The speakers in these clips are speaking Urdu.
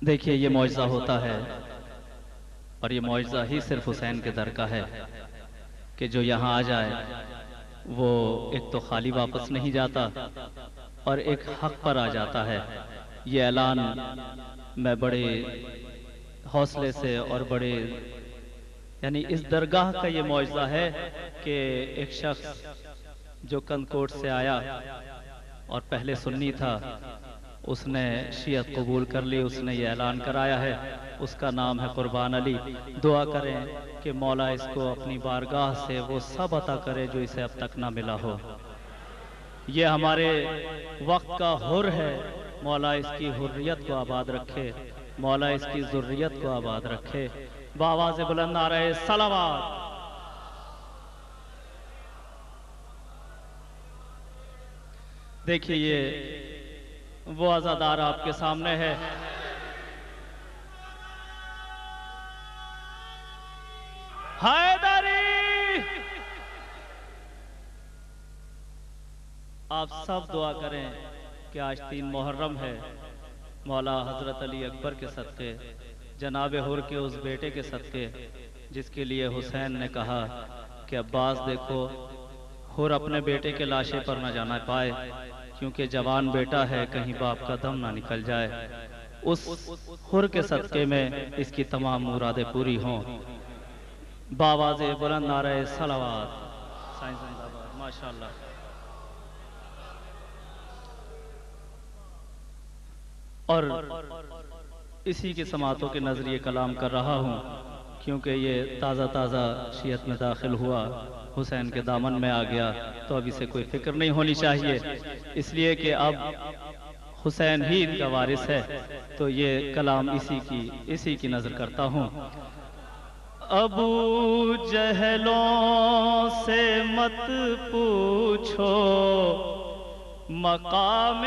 دیکھیے یہ معجزہ ہوتا ہے، اور یہ معجزہ ہی صرف حسین کے در کا ہے کہ جو یہاں آ جائے وہ ایک تو خالی واپس نہیں جاتا اور ایک حق پر آ جاتا ہے۔ یہ اعلان میں بڑے حوصلے سے اور بڑے یعنی اس درگاہ کا یہ معجزہ ہے کہ ایک شخص جو کندکوٹ سے آیا اور پہلے سنی تھا، اس نے شیعت قبول کر لی، اس نے یہ اعلان کرایا ہے، اس کا نام ہے قربان علی۔ دعا کریں کہ مولا اس کو اپنی بارگاہ سے وہ سب عطا کرے جو اسے اب تک نہ ملا ہو۔ یہ ہمارے وقت کا حر ہے، مولا اس کی حریت کو آباد رکھے، مولا اس کی ذریت کو آباد رکھے۔ بآواز بلند نعرہ صلوات۔ دیکھیے یہ وہ عزادار آپ کے سامنے ہے۔ حیدری! آپ سب دعا کریں کہ آج 3 محرم ہے، مولا حضرت علی اکبر کے صدقے، جناب حر کے اس بیٹے کے صدقے جس کے لیے حسین نے کہا کہ عباس دیکھو حر اپنے بیٹے کے لاشے پر نہ جانا پائے، کیونکہ جوان بیٹا ہے، کہیں باپ کا دم نہ نکل جائے۔ اس حر کے صدقے میں اس کی تمام مرادیں پوری ہوں۔ بآواز بلند نعرہ صلوات۔ سائنس زندہ باد، ماشاءاللہ۔ اور اسی کی سماعتوں کے نظریے کلام کر رہا ہوں، کیونکہ یہ تازہ تازہ شیعت میں داخل ہوا، حسین کے دامن میں آ گیا، تو اب اسے کوئی فکر نہیں ہونی چاہیے، اس لیے کہ اب حسین ہی ان کا وارث ہے، تو یہ کلام اسی کی نظر کرتا ہوں۔ ابو جہلوں سے مت پوچھو مقام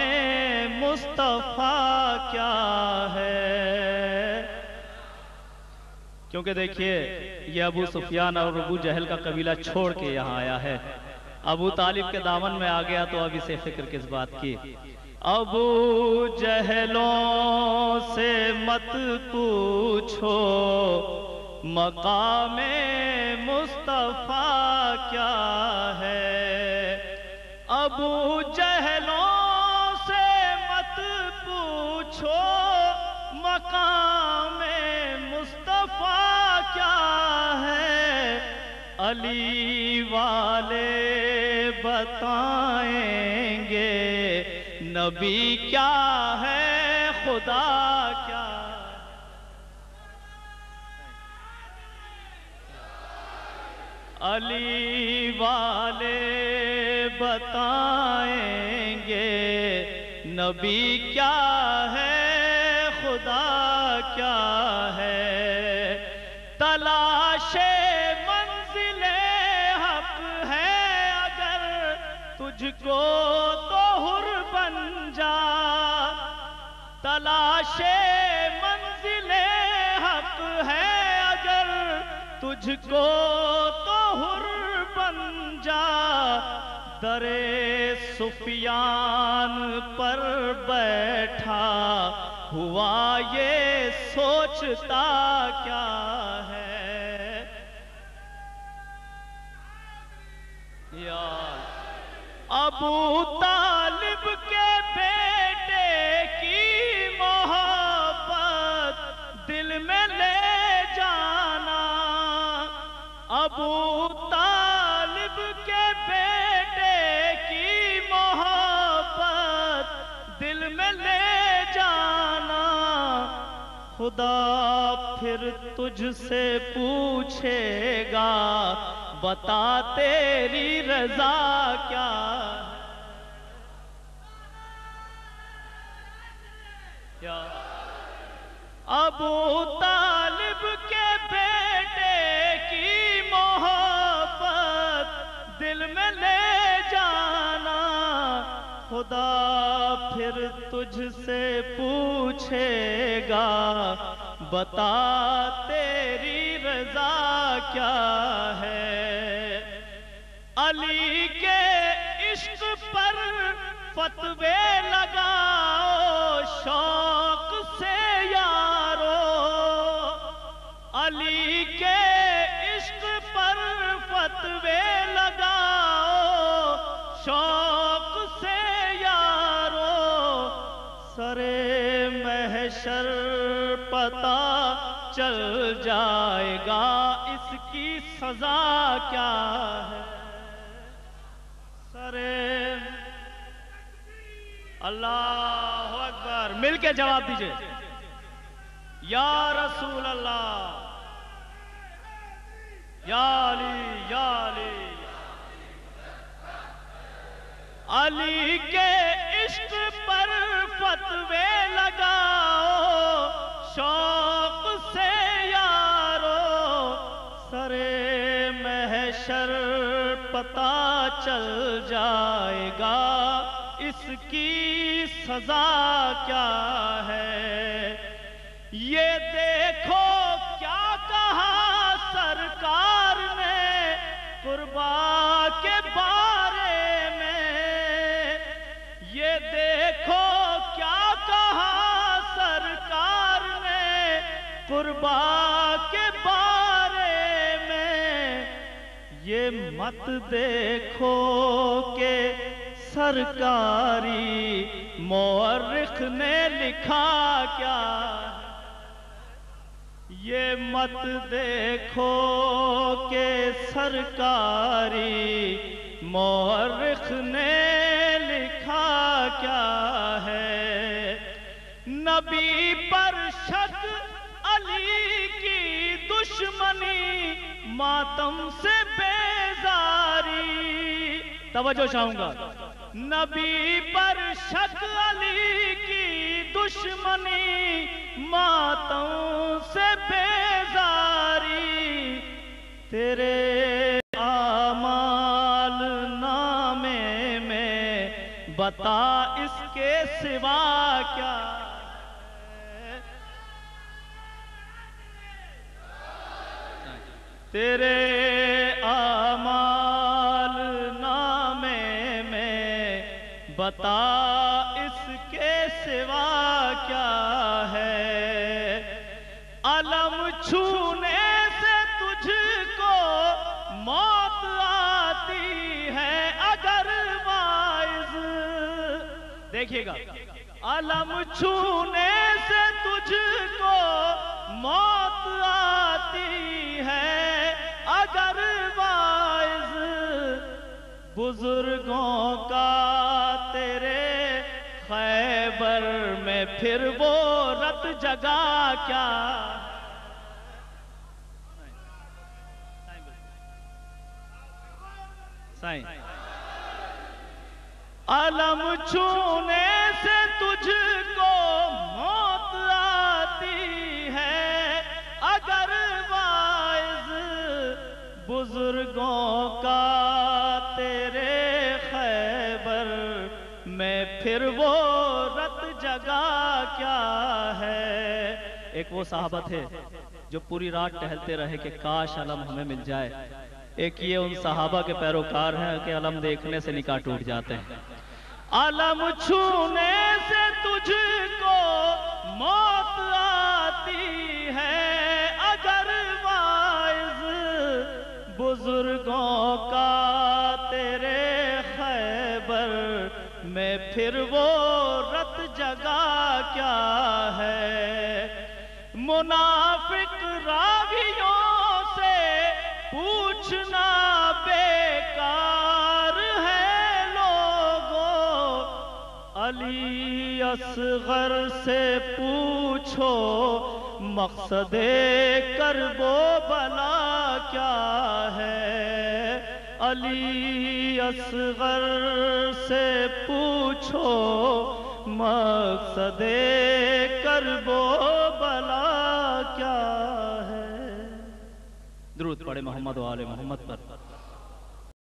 مصطفیٰ کیا ہے، کیونکہ دیکھیے یہ ابو سفیان اور ابو جہل کا قبیلہ چھوڑ کے یہاں آیا ہے، ابو طالب کے دامن میں آ گیا تو اب اسے فکر کس بات کی۔ ابو جہلوں سے مت پوچھو مقام مصطفیٰ کیا ہے، ابو جہلوں سے مت پوچھو مقام مصطفیٰ کیا ہے، علی والے بتائیں گے نبی کیا ہے، خدا کیا ہے۔ علی والے بتائیں گے نبی کیا ہے، خدا کیا ہے، تلاش منزل حق ہے اگر تجھ کو تو حر بن جا، تلاش منزل حق ہے اگر تجھ کو تو حر بن جا، در سفیان پر بیٹھا ہوا یہ سوچتا کیا ہے، یا ابو طالب کے بیٹے کی محبت دل میں لے جانا، ابو طالب کے بیٹے کی محبت دل میں لے جانا، خدا پھر تجھ سے پوچھے گا بتا تیری رضا کیا ہے، ابو طالب کے بیٹے کی محبت دل میں لے جانا، خدا پھر تجھ سے پوچھے گا بتا تیری رضا کیا ہے، علی کے عشق پر فتوے لگاؤ شوق سے یا محشر پتہ چل جائے گا اس کی سزا کیا ہے۔ سرے اللہ اکبر، مل کے جواب دیجئے۔ یا رسول اللہ، یا علی یا علی، علی کے عشق پر فتوے لگاؤ شوق سے یارو، سرے محشر پتہ چل جائے گا اس کی سزا کیا ہے۔ یہ دیکھو کیا کہا سرکار نے قربا کے بارے میں، یہ دیکھو کیا کہا سرکار نے قربا کے بارے میں، یہ مت دیکھو کہ سرکاری مورخ نے لکھا کیا، یہ مت دیکھو کہ سرکاری مورخ نے لکھا کیا ہے۔ نبی پر شک، علی کی دشمنی، ماتم سے بیزاری، توجہ چاہوں گا۔ نبی پر شک، علی کی دشمنی، ماتم سے بیزاری، تیرے اعمال نامے میں بتا اس کے سوا کیا ہے۔ تیرے اعمال نامے میں بتا اس کے سوا کیا ہے۔ علم چھونے سے تجھ کو موت آتی ہے اگر واعظ، دیکھیے گا، علم چھونے سے تجھ کو موت آتی ہے اگر واعظ، بزرگوں کا تیرے خیبر میں پھر وہ رت جگا کیا۔ علم چھونے سے تجھ کو موت آتی ہے اگر واعظ، بزرگوں کا تیرے خیبر میں پھر وہ رت جگا کیا ہے۔ ایک وہ صحابہ تھے جو پوری رات ٹہلتے رہے کہ کاش علم ہمیں مل جائے، ایک یہ ان صحابہ کے پیروکار ہیں کہ علم دیکھنے سے نکاح ٹوٹ جاتے ہیں۔ علم چھونے سے تجھ کو موت آتی ہے اگر واعظ، بزرگوں کا تیرے خیبر میں پھر وہ رت جگا کیا ہے۔ منافق راویوں سے پوچھنا بیکار ہے لوگوں، علی اصغر سے پوچھو مقصد کرب و بلا کیا ہے۔ علی اصغر سے پوچھو مقصد کرب و بلا کیا ہے۔ درود پڑھے محمد و آل محمد پر۔